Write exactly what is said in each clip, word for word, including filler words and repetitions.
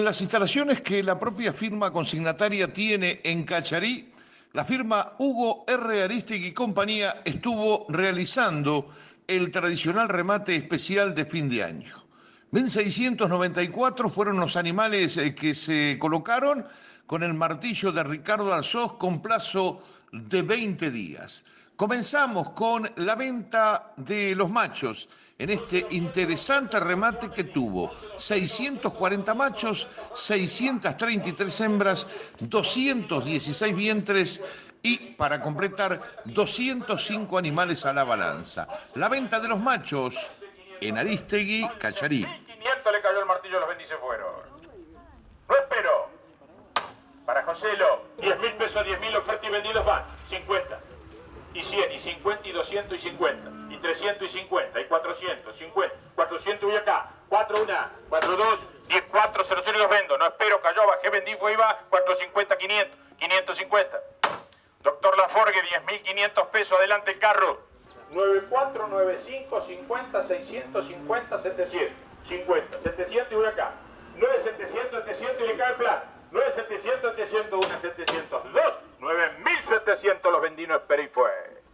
En las instalaciones que la propia firma consignataria tiene en Cacharí, la firma Hugo R. Aristegui y compañía estuvo realizando el tradicional remate especial de fin de año. mil seiscientos noventa y cuatro fueron los animales que se colocaron con el martillo de Ricardo Alzoz con plazo de veinte días. Comenzamos con la venta de los machos en este interesante remate que tuvo seiscientos cuarenta machos, seiscientas treinta y tres hembras, doscientos dieciséis vientres y, para completar, doscientos cinco animales a la balanza. La venta de los machos en Aristegui, Cacharí. mil quinientos le cayó el martillo, los vendí se fueron. No espero. Para Joselo, diez mil pesos, diez mil ofertas y vendidos van. cincuenta. Y cien, y cincuenta, y doscientos, y cincuenta. Y trescientos, y cincuenta, y cuatrocientos, cincuenta. cuatrocientos voy acá. cuatro, uno, cuatro, dos, diez, cuatro, cero, cero y los vendo. No espero, cayó, bajé, vendí, fue y va. cuatrocientos cincuenta, quinientos. quinientos cincuenta. Doctor Laforgue, diez mil quinientos pesos, adelante el carro. nueve cuatro, nueve cinco, cincuenta, seiscientos cincuenta, setecientos. cincuenta, setecientos y voy acá. nueve setecientos, setecientos y le cae el plan. nueve setecientos, setecientos uno, setecientos dos. nueve mil setecientos los vendí, no esperé y fue.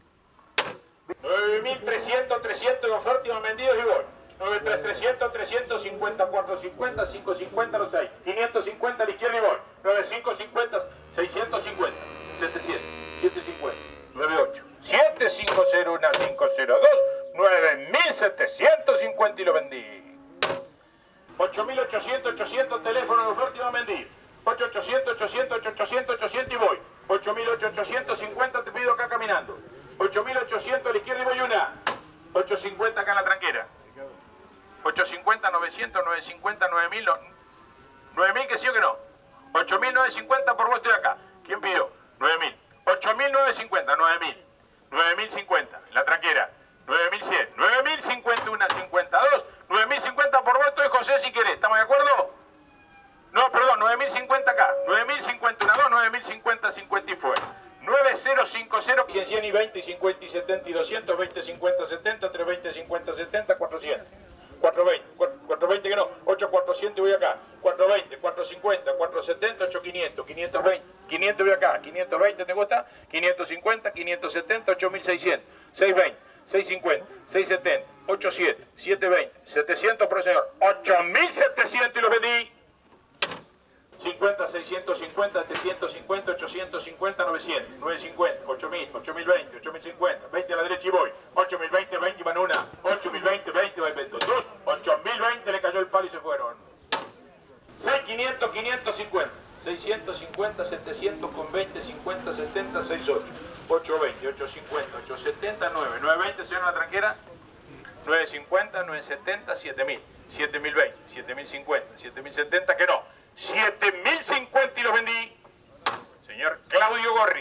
nueve mil trescientos, trescientos de oferta y vendidos y voy. nueve mil trescientos, trescientos cincuenta, cuatrocientos cincuenta, quinientos cincuenta los seis. quinientos cincuenta a la izquierda y voy. nueve mil quinientos cincuenta, seiscientos cincuenta, setecientos, setecientos cincuenta, noventa y ocho. siete cinco cero uno cinco cero dos, nueve mil setecientos cincuenta y lo vendí. ocho mil ochocientos, ochocientos teléfono de oferta y va a vender. ocho mil ochocientos, ochocientos, ochocientos, ochocientos y voy. ocho mil ochocientos cincuenta te pido acá caminando. ocho mil ochocientos a la izquierda y voy una. ochocientos cincuenta acá en la tranquera. ochocientos cincuenta, novecientos, novecientos cincuenta, nueve mil. nueve mil que sí o que no. ocho mil novecientos cincuenta por vos estoy acá. ¿Quién pidió? nueve mil. ocho mil novecientos cincuenta, nueve mil. nueve mil cincuenta, la tranquera. nueve mil cien, nueve mil cincuenta y uno, cincuenta y dos, nueve mil cincuenta por voto y José si querés, ¿estamos de acuerdo? No, perdón, nueve mil cincuenta acá, nueve mil cincuenta y uno, nueve mil cincuenta, cincuenta y fue. nueve cero cinco cero, cien, cien y veinte, cincuenta y setenta y doscientos, veinte, cincuenta, setenta, trescientos veinte, cincuenta, setenta, cuatrocientos. cuatrocientos veinte, cuatrocientos veinte que no, ocho cuatrocientos y voy acá, cuatrocientos veinte, cuatrocientos cincuenta, cuatrocientos setenta, ocho quinientos, quinientos veinte, quinientos voy acá, quinientos veinte ¿te gusta? quinientos cincuenta, quinientos setenta, ocho mil seiscientos, seiscientos veinte, seiscientos cincuenta, seiscientos setenta, ochocientos, setecientos veinte, setecientos por señor, ocho mil setecientos y los vendí. cincuenta, seiscientos cincuenta, setecientos cincuenta, ochocientos cincuenta, novecientos, novecientos cincuenta, ocho mil, ocho mil veinte, ocho mil cincuenta, veinte a la derecha y voy, ocho mil veinte, veinte van una, ocho mil veinte, veinte va el vento, dos, ocho mil veinte le cayó el palo y se fueron. seis mil quinientos, quinientos cincuenta, seiscientos cincuenta, setecientos con veinte, cincuenta, setenta, sesenta y ocho, ochocientos veinte, ochocientos cincuenta, ochocientos setenta, nueve, novecientos veinte señor la tranquera, novecientos cincuenta, novecientos setenta, siete mil, siete mil veinte, siete mil cincuenta, siete mil setenta que no. siete mil cincuenta y los vendí. Señor Claudio Gorris.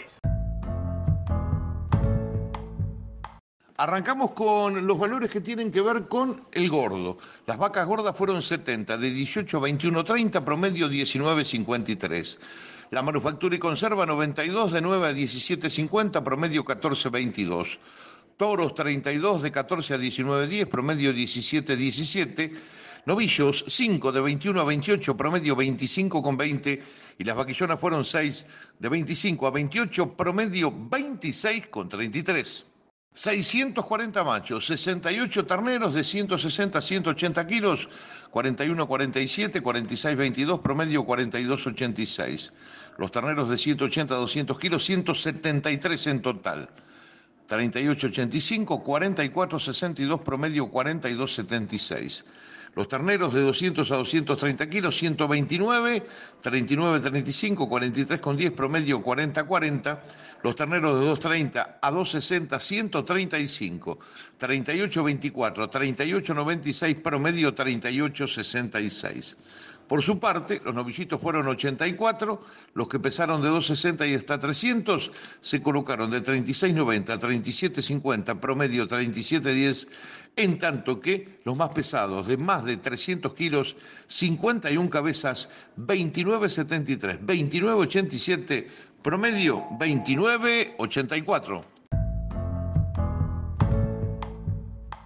Arrancamos con los valores que tienen que ver con el gordo. Las vacas gordas fueron setenta, de dieciocho a veintiuno treinta, promedio diecinueve cincuenta y tres. La manufactura y conserva noventa y dos, de nueve a diecisiete cincuenta, promedio catorce veintidós. Toros treinta y dos, de catorce a diecinueve diez, promedio diecisiete diecisiete. Novillos cinco, de veintiuno a veintiocho, promedio veinticinco con veinte. Y las vaquillonas fueron seis, de veinticinco a veintiocho, promedio veintiséis con treinta y tres. seiscientos cuarenta machos, sesenta y ocho terneros de ciento sesenta a ciento ochenta kilos, cuarenta y uno cuarenta y siete, cuarenta y seis veintidós, promedio cuarenta y dos ochenta y seis. Los terneros de ciento ochenta a doscientos kilos, ciento setenta y tres en total. treinta y ocho ochenta y cinco, cuarenta y cuatro sesenta y dos, promedio cuarenta y dos setenta y seis. Los terneros de doscientos a doscientos treinta kilos, ciento veintinueve, treinta y nueve treinta y cinco, cuarenta y tres con diez, promedio cuarenta cuarenta. Los terneros de doscientos treinta a doscientos sesenta, ciento treinta y cinco, treinta y ocho veinticuatro, treinta y ocho noventa y seis, promedio treinta y ocho sesenta y seis. Por su parte, los novillitos fueron ochenta y cuatro, los que pesaron de doscientos sesenta y hasta trescientos se colocaron de treinta y seis noventa a treinta y siete cincuenta, promedio treinta y siete diez, en tanto que los más pesados de más de trescientos kilos, cincuenta y una cabezas, veintinueve setenta y tres, veintinueve ochenta y siete, promedio veintinueve ochenta y cuatro.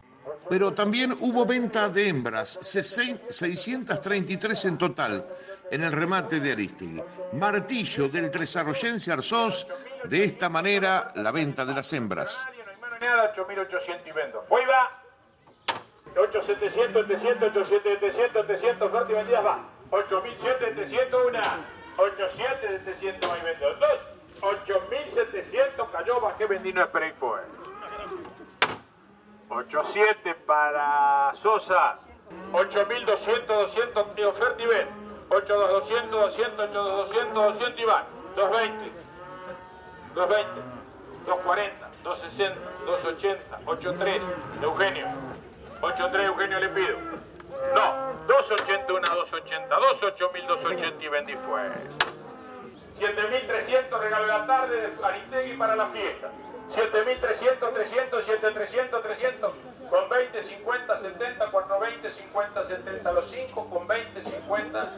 Pero también hubo venta de hembras, seiscientos treinta y tres en total, en el remate de Aristegui. Martillo del Tresarroyense Arzós, de esta manera la venta de las hembras. ocho mil ochocientos y vendo. Fue y va. ocho mil setecientos, setecientos, ocho mil setecientos, setecientos, fuerte y vendidas va. ocho mil setecientos, una. ocho mil setecientos, va y vendo. Dos. ocho mil setecientos cayó, bajé, vendí, no esperé por él. ocho siete para Sosa. ocho mil doscientos, doscientos de oferta y ven. ocho dos doscientos, doscientos, ocho dos doscientos, doscientos y van. dos veinte. dos veinte. dos cuarenta. dos sesenta. dos ochenta. ocho tres. Eugenio. ocho tres Eugenio le pido. No. dos ochenta y uno, dos ochenta. dos ocho mil, dos ochenta y vendí fue. siete mil trescientos regalo de la tarde de Aristegui para la fiesta. siete mil trescientos, trescientos, siete mil trescientos, trescientos, con veinte, cincuenta, setenta, cuatro veinte, cincuenta, setenta, los cinco, con veinte, cincuenta,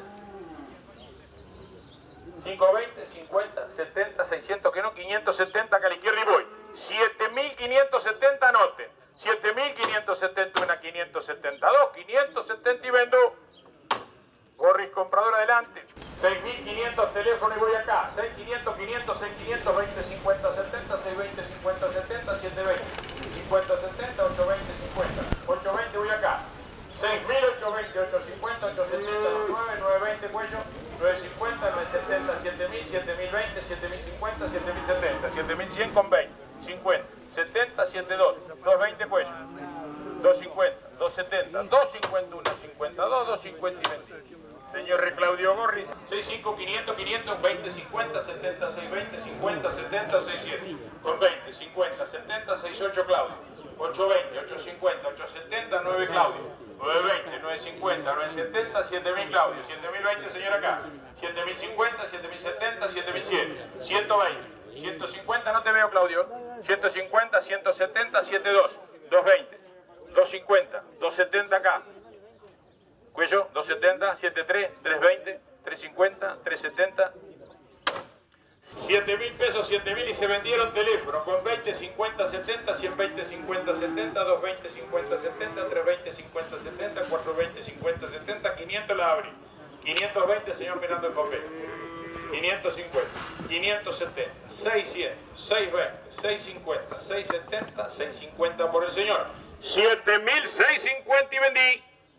cinco veinte, cincuenta, setenta, seiscientos, que no, quinientos setenta, que a la izquierda y voy. siete mil quinientos setenta, anoten. siete mil quinientos setenta, una, quinientos setenta y dos, quinientos setenta y vendo. Gorris comprador adelante. seis mil quinientos teléfono y voy acá. seis mil quinientos, quinientos, seis mil quinientos, veinte, cincuenta, setenta, seiscientos veinte, cincuenta, setenta, setecientos veinte, cincuenta, setenta, ochocientos veinte, cincuenta. ochocientos veinte voy acá. seis mil ochocientos veinte, ochocientos cincuenta, ochocientos setenta, nueve, novecientos veinte cuello, novecientos cincuenta, novecientos setenta, siete mil, siete mil veinte, siete mil cincuenta, siete mil setenta, siete mil cien con veinte, cincuenta, setenta, setenta y dos, doscientos veinte cuello, doscientos cincuenta, doscientos setenta, doscientos cincuenta y uno, cincuenta y dos, doscientos cincuenta y veinte. Señor Claudio Gorris, sesenta y cinco, quinientos, quinientos, veinte, cincuenta, setenta, seiscientos veinte, cincuenta, setenta, seiscientos, con veinte, cincuenta, setenta, sesenta y ocho Claudio, ochocientos veinte, ochocientos cincuenta, ochocientos setenta, nueve Claudio, novecientos veinte, novecientos cincuenta, novecientos setenta, siete mil Claudio, siete mil veinte señor acá, siete mil cincuenta, siete mil setenta, siete mil cien, ciento veinte, ciento cincuenta, no te veo Claudio, ciento cincuenta, ciento setenta, setenta y dos, doscientos veinte, doscientos cincuenta, doscientos setenta acá. Cuello, doscientos setenta, setenta y tres, trescientos veinte, trescientos cincuenta, trescientos setenta. siete mil pesos, siete mil y se vendieron teléfono con veinte, cincuenta, setenta, ciento veinte, cincuenta, setenta, doscientos veinte, cincuenta, setenta, trescientos veinte, cincuenta, setenta, cuatrocientos veinte, cincuenta, setenta, quinientos la abrí. quinientos veinte, señor mirando el papel. quinientos cincuenta, quinientos setenta, seiscientos, seiscientos veinte, seiscientos cincuenta, seiscientos setenta, seiscientos cincuenta por el señor. siete mil seiscientos cincuenta y vendí.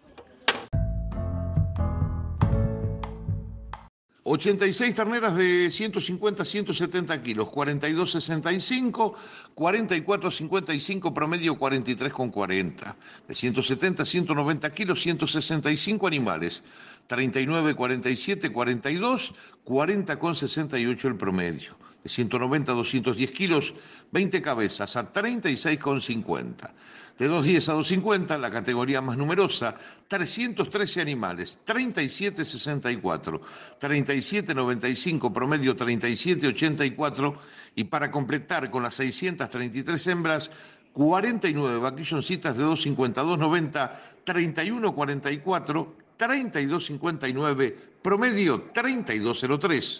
ochenta y seis terneras de ciento cincuenta a ciento setenta kilos, cuarenta y dos sesenta y cinco, cuarenta y cuatro cincuenta y cinco, promedio cuarenta y tres con cuarenta. De ciento setenta a ciento noventa kilos, ciento sesenta y cinco animales, treinta y nueve cuarenta y siete, cuarenta y dos, cuarenta con sesenta y ocho el promedio. De ciento noventa a doscientos diez kilos, veinte cabezas a treinta y seis con cincuenta. De doscientos diez a doscientos cincuenta, la categoría más numerosa, trescientos trece animales, treinta y siete sesenta y cuatro, treinta y siete noventa y cinco, promedio treinta y siete ochenta y cuatro, y para completar con las seiscientas treinta y tres hembras, cuarenta y nueve vaquilloncitas de doscientos cincuenta, doscientos noventa, treinta y uno cuarenta y cuatro, treinta y dos cincuenta y nueve, promedio treinta y dos cero tres.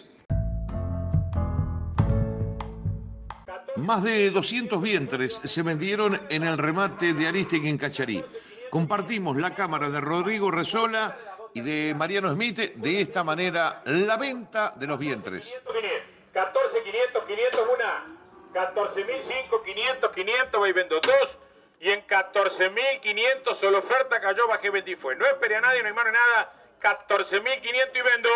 Más de doscientos vientres se vendieron en el remate de Aristegui en Cacharí. Compartimos la cámara de Rodrigo Resola y de Mariano Smith. De esta manera, la venta de los vientres. catorce, quinientos, quinientos, una. catorce mil cinco, quinientos, quinientos, voy vendo dos. Y en catorce mil quinientos, solo oferta cayó, bajé, vendí, fue. No esperé a nadie, no hay mano nada. catorce mil quinientos y vendo.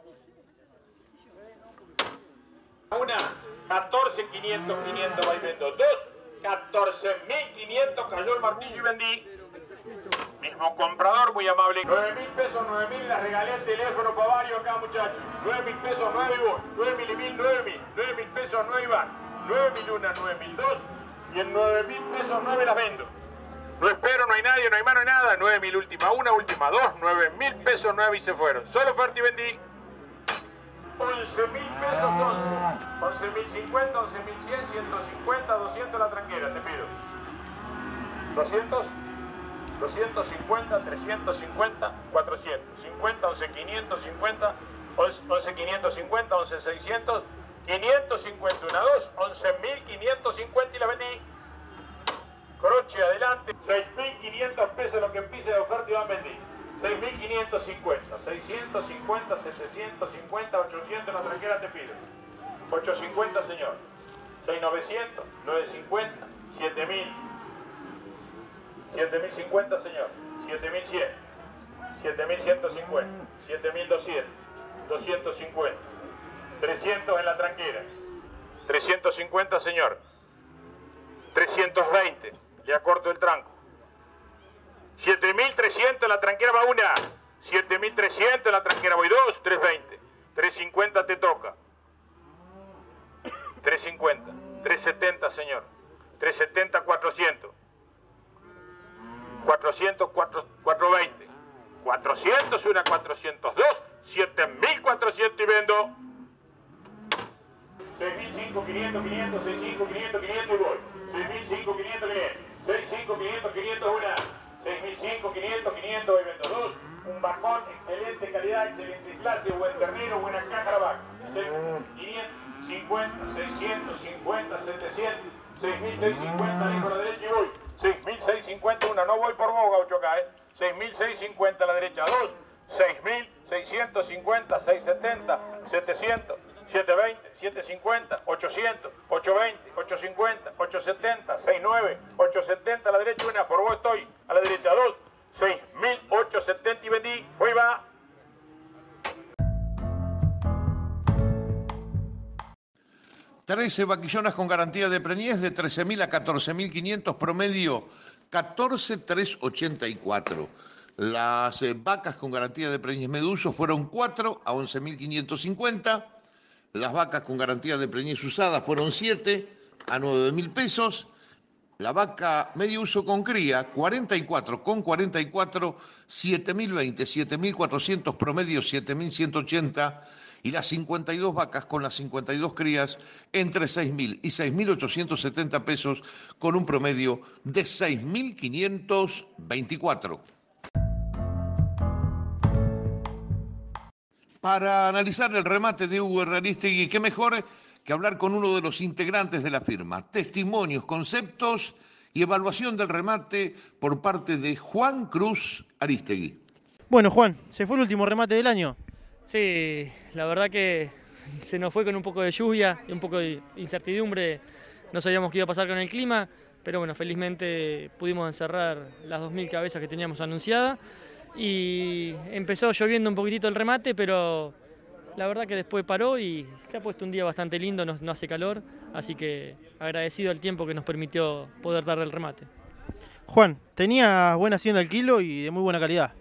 Una. catorce, quinientos, quinientos, va y vendo dos. catorce mil quinientos, cayó el martillo y vendí. Mismo comprador, muy amable. nueve mil pesos, nueve mil, la regalé el teléfono para varios acá, muchachos. nueve mil pesos, nueve y voy. nueve mil y mil, nueve mil. nueve mil pesos, nueve y van. nueve mil una, nueve mil dos. Y en nueve mil pesos, nueve las vendo. No espero, no hay nadie, no hay mano, nada. nueve mil última una, última dos. nueve mil pesos, nueve y se fueron. Solo oferta y vendí. once mil pesos, once. once mil cincuenta, once mil cien, ciento cincuenta, doscientos la tranquera, te pido. doscientos, doscientos cincuenta, trescientos cincuenta, cuatrocientos. cincuenta, once mil quinientos cincuenta, once mil quinientos cincuenta, once mil seiscientos, quinientos cincuenta, una, dos, once mil quinientos cincuenta y la vendí. Croce adelante. seis mil quinientos pesos lo que pise de oferta y van a vender. seis mil quinientos cincuenta, seiscientos cincuenta, setecientos cincuenta, ochocientos, la tranquera te pide. ochocientos cincuenta, señor. seis mil novecientos, novecientos cincuenta, siete mil. siete mil cincuenta, señor. siete mil cien. siete mil ciento cincuenta. siete mil doscientos. doscientos cincuenta. trescientos en la tranquera. trescientos cincuenta, señor. trescientos veinte. Le acorto el tranco. siete mil trescientos en la tranquera va una. siete mil trescientos en la tranquera voy dos. trescientos veinte. trescientos cincuenta te toca. trescientos cincuenta. trescientos setenta, señor. trescientos setenta, cuatrocientos. cuatrocientos, cuatrocientos veinte. cuatrocientos, una, cuatrocientos dos. siete mil cuatrocientos y vendo. seis mil cinco, quinientos, quinientos, seis mil cinco, quinientos, quinientos y voy. seis mil cinco, quinientos, quinientos. seis mil cinco, quinientos, quinientos, una. seis mil cinco, quinientos, quinientos y vendo dos. Un bajón, excelente calidad, excelente clase, buen ternero, buena caja la vaca. quinientos cincuenta, seiscientos cincuenta, setecientos. seis mil seiscientos cincuenta, dejo a la derecha y voy. seis mil seiscientos cincuenta, una, no voy por vos, gaucho acá, eh. seis mil seiscientos cincuenta a la derecha, dos. seis mil seiscientos cincuenta, seiscientos setenta, setecientos, setecientos veinte, setecientos cincuenta, ochocientos, ochocientos veinte, ochocientos cincuenta, ochocientos setenta, sesenta y nueve, ochocientos setenta a la derecha, una, por vos estoy, a la derecha, dos. seis mil ochocientos setenta y vendí, hoy va. trece vaquillonas con garantía de preñez de trece mil a catorce mil quinientos, promedio catorce mil trescientos ochenta y cuatro. Las eh, vacas con garantía de preñez meduso fueron cuatro a once mil quinientos cincuenta. Las vacas con garantía de preñez usada fueron siete a nueve mil pesos. La vaca medio uso con cría, cuarenta y cuatro con cuarenta y cuatro, siete mil veinte, siete mil cuatrocientos, promedio siete mil ciento ochenta. Y las cincuenta y dos vacas con las cincuenta y dos crías entre seis mil y seis mil ochocientos setenta pesos con un promedio de seis mil quinientos veinticuatro. Para analizar el remate de Hugo Aristegui, qué mejor que hablar con uno de los integrantes de la firma. Testimonios, conceptos y evaluación del remate por parte de Juan Cruz Aristegui. Bueno, Juan, se fue el último remate del año. Sí, la verdad que se nos fue con un poco de lluvia y un poco de incertidumbre. No sabíamos qué iba a pasar con el clima, pero bueno, felizmente pudimos encerrar las dos mil cabezas que teníamos anunciadas. Y empezó lloviendo un poquitito el remate, pero la verdad que después paró y se ha puesto un día bastante lindo, no, no hace calor, así que agradecido al tiempo que nos permitió poder darle el remate. Juan, tenía buena hacienda al kilo y de muy buena calidad.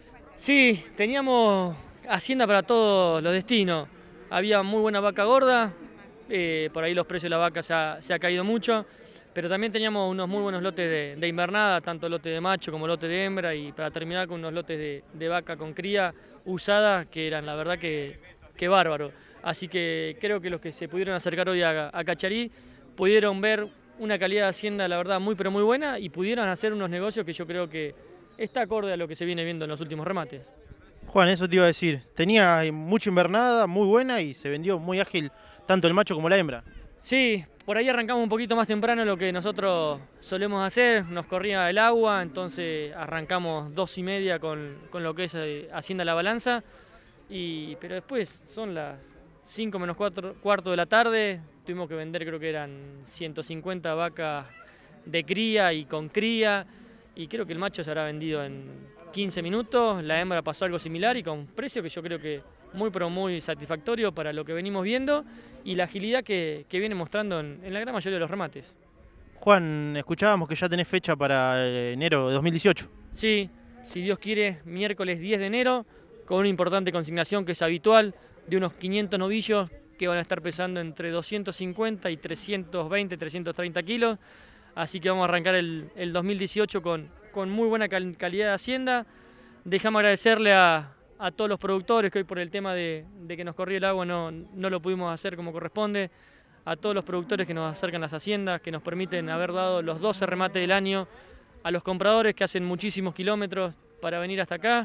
Sí, teníamos hacienda para todos los destinos. Había muy buena vaca gorda, eh, por ahí los precios de la vaca se ha, se ha caído mucho, pero también teníamos unos muy buenos lotes de, de invernada, tanto lote de macho como lote de hembra, y para terminar con unos lotes de, de vaca con cría usada, que eran la verdad que, que bárbaro. Así que creo que los que se pudieron acercar hoy a, a Cacharí pudieron ver una calidad de hacienda, la verdad, muy pero muy buena, y pudieron hacer unos negocios que yo creo que está acorde a lo que se viene viendo en los últimos remates. Juan, eso te iba a decir. Tenía mucha invernada, muy buena, y se vendió muy ágil tanto el macho como la hembra. Sí, por ahí arrancamos un poquito más temprano de lo que nosotros solemos hacer. Nos corría el agua, entonces arrancamos dos y media con, con lo que es eh, Hacienda La Balanza. Y, pero después son las cinco menos cuatro, cuarto de la tarde. Tuvimos que vender, creo que eran ciento cincuenta vacas de cría y con cría. Y creo que el macho se habrá vendido en quince minutos. La hembra pasó algo similar y con un precio que yo creo que muy pero muy satisfactorio para lo que venimos viendo y la agilidad que, que viene mostrando en, en la gran mayoría de los remates. Juan, escuchábamos que ya tenés fecha para enero de dos mil dieciocho. Sí, si Dios quiere, miércoles diez de enero, con una importante consignación que es habitual, de unos quinientos novillos que van a estar pesando entre doscientos cincuenta y trescientos veinte, trescientos treinta kilos. Así que vamos a arrancar el, el dos mil dieciocho con, con muy buena cal, calidad de hacienda. Dejamos agradecerle a, a todos los productores que hoy por el tema de, de que nos corría el agua no, no lo pudimos hacer como corresponde. A todos los productores que nos acercan las haciendas, que nos permiten haber dado los doce remates del año. A los compradores que hacen muchísimos kilómetros para venir hasta acá.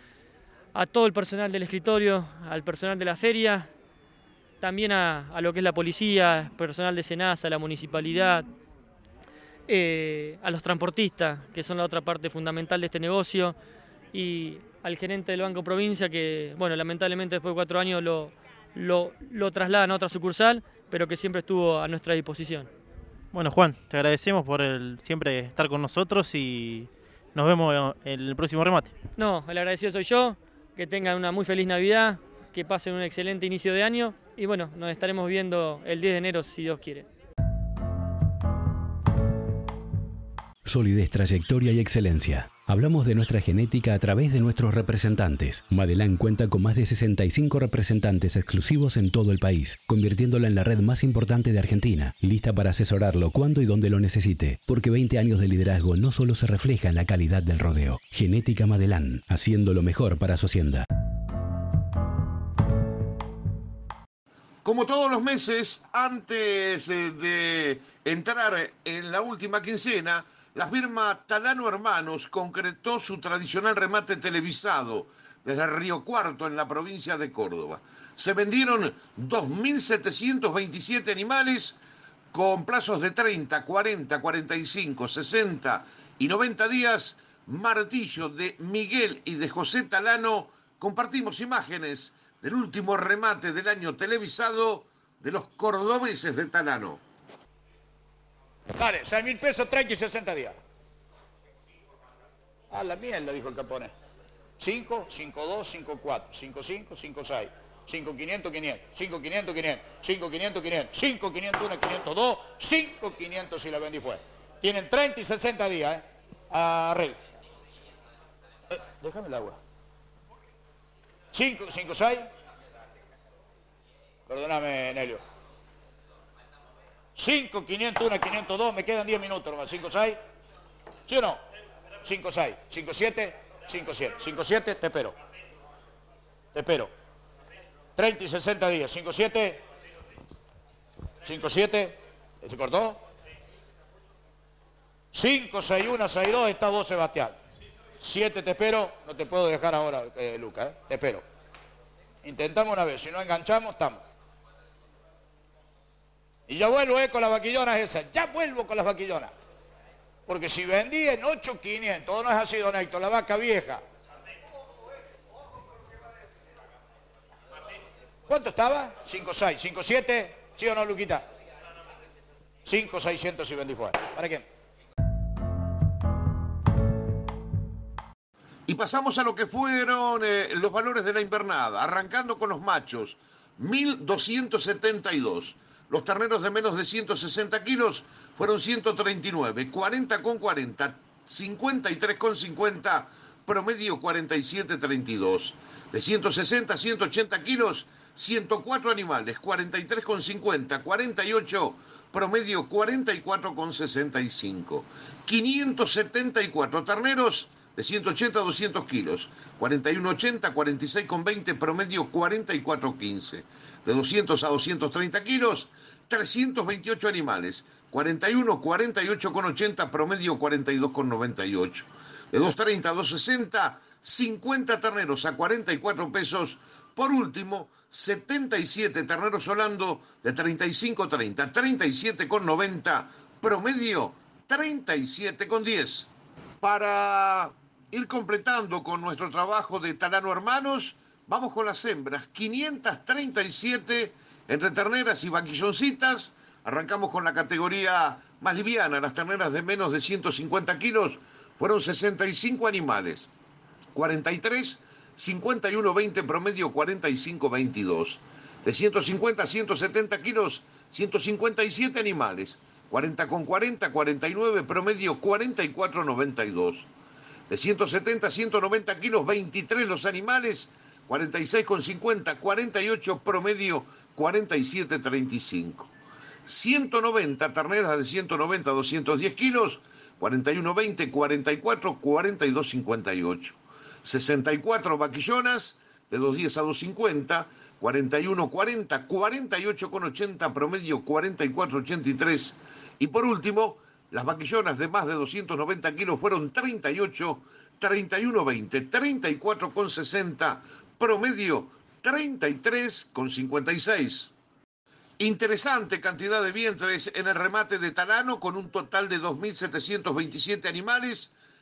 A todo el personal del escritorio, al personal de la feria. También a, a lo que es la policía, personal de SENASA, la municipalidad. Eh, a los transportistas, que son la otra parte fundamental de este negocio, y al gerente del Banco Provincia que, bueno, lamentablemente después de cuatro años lo, lo, lo trasladan a otra sucursal, pero que siempre estuvo a nuestra disposición. Bueno, Juan, te agradecemos por el, siempre estar con nosotros y nos vemos en el próximo remate. No, el agradecido soy yo, que tengan una muy feliz Navidad, que pasen un excelente inicio de año y bueno, nos estaremos viendo el diez de enero si Dios quiere. Solidez, trayectoria y excelencia. Hablamos de nuestra genética a través de nuestros representantes. Madelán cuenta con más de sesenta y cinco representantes exclusivos en todo el país, convirtiéndola en la red más importante de Argentina, lista para asesorarlo cuando y donde lo necesite, porque veinte años de liderazgo no solo se refleja en la calidad del rodeo. Genética Madelán, haciendo lo mejor para su hacienda. Como todos los meses, antes de entrar en la última quincena, la firma Talano Hermanos concretó su tradicional remate televisado desde Río Cuarto, en la provincia de Córdoba. Se vendieron dos mil setecientos veintisiete animales con plazos de treinta, cuarenta, cuarenta y cinco, sesenta y noventa días. Martillo de Miguel y de José Talano. Compartimos imágenes del último remate del año televisado de los cordobeses de Talano. Dale, seis mil pesos, treinta y sesenta días. Ah, la mierda, dijo el Capone. cinco, cinco, dos, cinco, cuatro, cinco, cinco, cinco, seis, cinco, quinientos, quinientos, cinco, quinientos, quinientos, cinco, quinientos, quinientos, cinco, quinientos uno, quinientos dos, cinco, quinientos si la vendí fue. Tienen treinta y sesenta días, ¿eh? Arregla. Eh, déjame el agua. cinco, cinco, seis. Perdóname, Nelio. cinco, quinientos uno, quinientos dos, me quedan diez minutos nomás. cinco, seis. ¿Sí o no? cinco, seis. cinco, siete. cinco, siete. cinco, siete, te espero. Te espero. treinta y sesenta días. cinco, siete. cinco, siete. ¿Se cortó? cinco, seis, uno, seis, dos, está vos, Sebastián. siete, te espero. No te puedo dejar ahora, eh, Luca, ¿eh? Te espero. Intentamos una vez. Si no enganchamos, estamos. Y ya vuelvo eh, con las vaquillonas esas, ya vuelvo con las vaquillonas. Porque si vendí en ocho mil quinientos, no es así, don Héctor, la vaca vieja. ¿Cuánto estaba? cinco, seis, cinco, siete, ¿sí o no, Luquita? cinco, seiscientos y vendí fuera. ¿Para quién? Y pasamos a lo que fueron eh, los valores de la invernada, arrancando con los machos, mil doscientos setenta y dos. Los terneros de menos de ciento sesenta kilos fueron ciento treinta y nueve, cuarenta con cuarenta, cincuenta y tres con cincuenta, promedio cuarenta y siete treinta y dos. De ciento sesenta a ciento ochenta kilos, ciento cuatro animales, cuarenta y tres con cincuenta, cuarenta y ocho, promedio cuarenta y cuatro con sesenta y cinco. quinientos setenta y cuatro terneros de ciento ochenta a doscientos kilos, cuarenta y uno ochenta, cuarenta y seis con veinte, promedio cuarenta y cuatro quince. De doscientos a doscientos treinta kilos, trescientos veintiocho animales, cuarenta y uno, cuarenta y ocho con ochenta, promedio cuarenta y dos con noventa y ocho. De doscientos treinta a doscientos sesenta, cincuenta terneros a cuarenta y cuatro pesos. Por último, setenta y siete terneros holando de treinta y cinco treinta, treinta y siete con noventa, promedio treinta y siete con diez. Para ir completando con nuestro trabajo de Talano Hermanos, vamos con las hembras, quinientos treinta y siete entre terneras y vaquilloncitas. Arrancamos con la categoría más liviana, las terneras de menos de ciento cincuenta kilos, fueron sesenta y cinco animales, cuarenta y tres, cincuenta y uno veinte, promedio cuarenta y cinco veintidós. De ciento cincuenta a ciento setenta kilos, ciento cincuenta y siete animales, cuarenta con cuarenta, cuarenta y nueve, promedio cuarenta y cuatro noventa y dos. De ciento setenta a ciento noventa kilos, veintitrés los animales, cuarenta y seis con cincuenta, cuarenta y ocho, promedio cuarenta y siete treinta y cinco. ciento noventa terneras de ciento noventa a doscientos diez kilos, cuarenta y uno veinte, cuarenta y cuatro, cuarenta y dos cincuenta y ocho. sesenta y cuatro vaquillonas de doscientos diez a doscientos cincuenta, cuarenta y uno cuarenta, cuarenta y ocho con ochenta, promedio cuarenta y cuatro ochenta y tres. Y por último, las vaquillonas de más de doscientos noventa kilos fueron treinta y ocho, treinta y uno veinte, treinta y cuatro con sesenta, promedio treinta y tres con cincuenta y seis. Interesante cantidad de vientres en el remate de Talano, con un total de dos mil setecientos veintisiete animales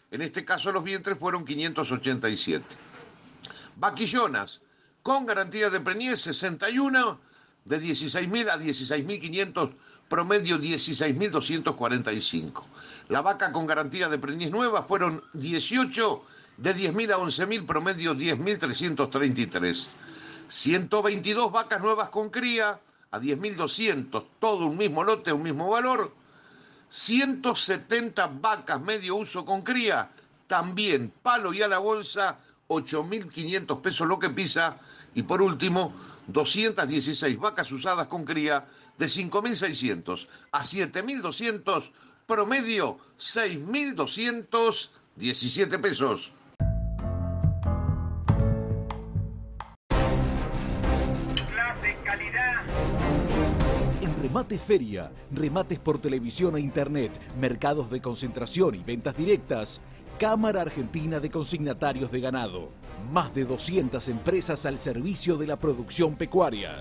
En este caso los vientres fueron quinientos ochenta y siete. Vaquillonas, con garantía de preñez, sesenta y uno, de dieciséis mil a dieciséis mil quinientos, promedio dieciséis mil doscientos cuarenta y cinco. La vaca con garantía de preñez nueva fueron dieciocho, de diez mil a once mil, promedio diez mil trescientos treinta y tres. ciento veintidós vacas nuevas con cría a diez mil doscientos, todo un mismo lote, un mismo valor. ciento setenta vacas medio uso con cría, también palo y a la bolsa, ocho mil quinientos pesos lo que pisa. Y por último, doscientas dieciséis vacas usadas con cría de cinco mil seiscientos a siete mil doscientos, promedio seis mil doscientos diecisiete pesos. Clase, calidad. En Remate Feria, remates por televisión e internet, mercados de concentración y ventas directas, Cámara Argentina de Consignatarios de Ganado. Más de doscientas empresas al servicio de la producción pecuaria.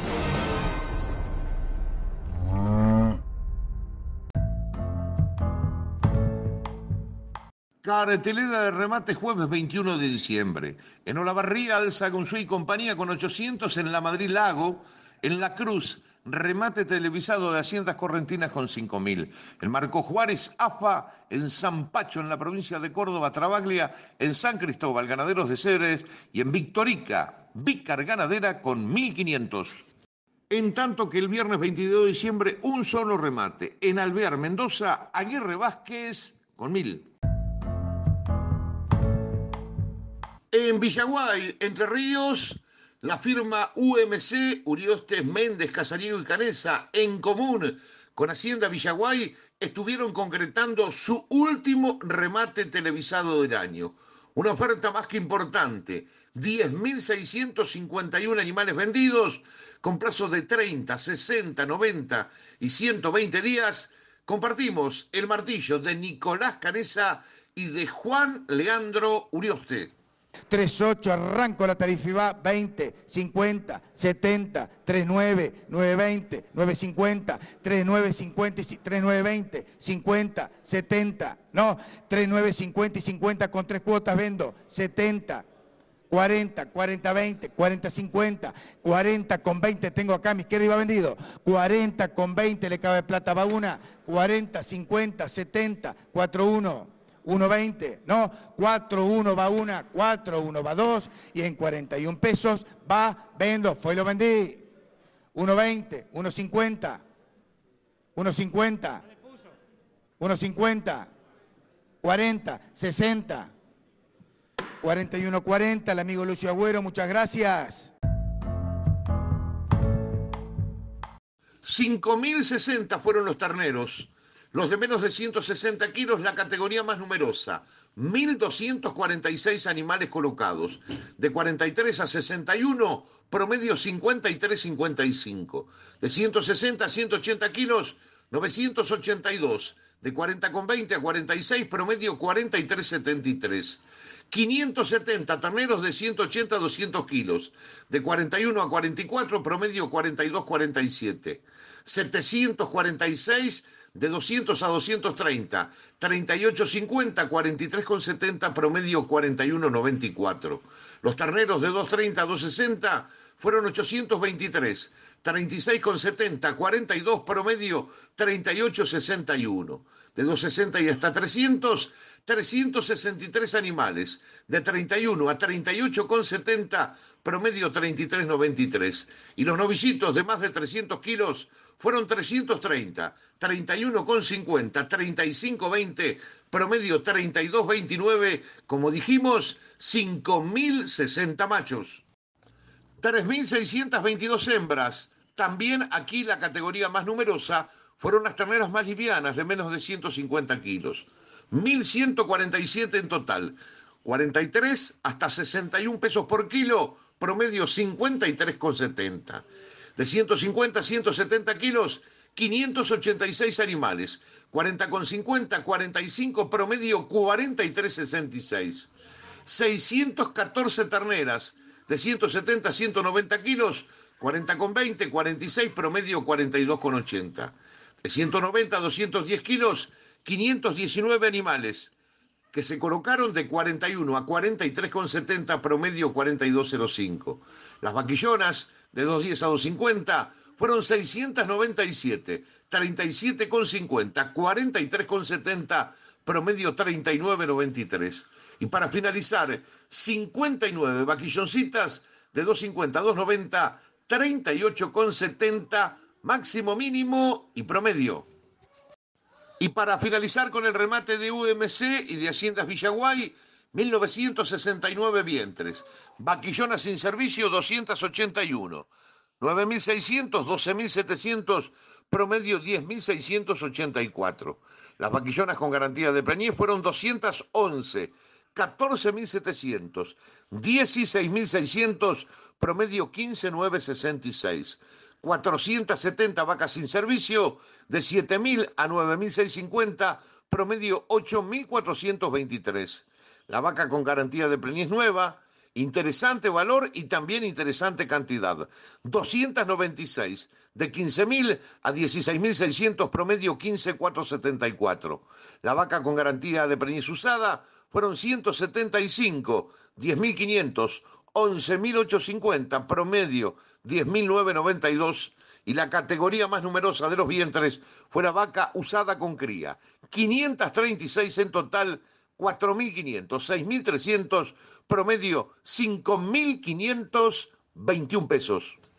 Cartelera de remate jueves veintiuno de diciembre. En Olavarría, Alza Gonzú y compañía con ochocientos, en la Madrid Lago, en La Cruz, remate televisado de Haciendas Correntinas con cinco mil. En Marco Juárez, A F A, en San Pacho, en la provincia de Córdoba, Trabaglia, en San Cristóbal, Ganaderos de Ceres, y en Victorica, Vícar Ganadera con mil quinientos. En tanto que el viernes veintidós de diciembre, un solo remate. En Alvear, Mendoza, Aguirre Vázquez con mil. En Villaguay, Entre Ríos, la firma U M C, Uriostes, Méndez, Casariego y Canesa, en común con Hacienda Villaguay, estuvieron concretando su último remate televisado del año. Una oferta más que importante, diez mil seiscientos cincuenta y uno animales vendidos, con plazos de treinta, sesenta, noventa y ciento veinte días. Compartimos el martillo de Nicolás Canesa y de Juan Leandro Urioste. tres ocho, arranco la tarifa y va, veinte, cincuenta, setenta, treinta y nueve, novecientos veinte, novecientos cincuenta, treinta y nueve, cincuenta, treinta y nueve, veinte, cincuenta, setenta, no, treinta y nueve, cincuenta y cincuenta con tres cuotas vendo, setenta, cuarenta, cuarenta, veinte, cuarenta, cincuenta, cuarenta con veinte, tengo acá, a mi izquierda iba vendido, cuarenta con veinte, le cabe plata, va una, cuarenta, cincuenta, setenta, cuatro uno. uno veinte, no, cuatro uno va una, cuatro uno va dos, y en cuarenta y un pesos va, vendo, fue y lo vendí. uno veinte, uno cincuenta, uno cincuenta, uno cincuenta, cuarenta, sesenta, cuarenta y uno cuarenta, el amigo Lucio Agüero, muchas gracias. cinco mil sesenta fueron los terneros. Los de menos de ciento sesenta kilos, la categoría más numerosa. mil doscientos cuarenta y seis animales colocados. De cuarenta y tres a sesenta y uno, promedio cincuenta y tres cincuenta y cinco. De ciento sesenta a ciento ochenta kilos, novecientos ochenta y dos. De cuarenta con veinte a cuarenta y seis, promedio cuarenta y tres setenta y tres. quinientos setenta terneros de ciento ochenta a doscientos kilos. De cuarenta y uno a cuarenta y cuatro, promedio cuarenta y dos cuarenta y siete. setecientos cuarenta y seis de doscientos a doscientos treinta, treinta y ocho cincuenta, cuarenta y tres setenta, promedio cuarenta y uno noventa y cuatro. Los terneros de doscientos treinta a doscientos sesenta fueron ochocientos veintitrés, treinta y seis setenta, cuarenta y dos, promedio treinta y ocho sesenta y uno. De doscientos sesenta y hasta trescientos, trescientos sesenta y tres animales. De treinta y uno a treinta y ocho setenta, promedio treinta y tres noventa y tres. Y los novillitos de más de trescientos kilos fueron trescientos treinta, treinta y uno cincuenta, treinta y cinco veinte, promedio treinta y dos veintinueve, como dijimos, cinco mil sesenta machos. tres mil seiscientas veintidós hembras. También aquí la categoría más numerosa fueron las terneras más livianas, de menos de ciento cincuenta kilos. mil ciento cuarenta y siete en total. cuarenta y tres hasta sesenta y uno pesos por kilo, promedio cincuenta y tres setenta. De ciento cincuenta a ciento setenta kilos, quinientos ochenta y seis animales. cuarenta con cincuenta, cuarenta y cinco, promedio cuarenta y tres sesenta y seis. seiscientos catorce terneras. De ciento setenta a ciento noventa kilos, cuarenta con veinte, cuarenta y seis, promedio cuarenta y dos con ochenta. De ciento noventa a doscientos diez kilos, quinientos diecinueve animales. que se colocaron de cuarenta y uno a cuarenta y tres con setenta, promedio cuarenta y dos cero cinco. Las vaquillonas de doscientos diez a doscientos cincuenta fueron seiscientos noventa y siete, treinta y siete con cincuenta, cuarenta y tres con setenta, promedio treinta y nueve noventa y tres. Y para finalizar, cincuenta y nueve vaquilloncitas de doscientos cincuenta a doscientos noventa, treinta y ocho con setenta, máximo, mínimo y promedio. Y para finalizar con el remate de U M C y de Haciendas Villaguay, mil novecientos sesenta y nueve vientres. Vaquillonas sin servicio, doscientos ochenta y uno. nueve mil seiscientos, doce mil setecientos, promedio diez mil seiscientos ochenta y cuatro. Las vaquillonas con garantía de preñez fueron doscientos once, catorce mil setecientos, dieciséis mil seiscientos, promedio quince mil novecientos sesenta y seis. cuatrocientas setenta vacas sin servicio, de siete mil a nueve mil seiscientos cincuenta, promedio ocho mil cuatrocientos veintitrés. La vaca con garantía de preñez nueva, interesante valor y también interesante cantidad. doscientos noventa y seis, de quince mil a dieciséis mil seiscientos, promedio quince mil cuatrocientos setenta y cuatro. La vaca con garantía de preñez usada fueron ciento setenta y cinco, diez mil quinientos, once mil ochocientos cincuenta, promedio diez mil novecientos noventa y dos, y la categoría más numerosa de los vientres fue la vaca usada con cría, quinientos treinta y seis en total, cuatro mil quinientos, seis mil trescientos, promedio cinco mil quinientos veintiún pesos.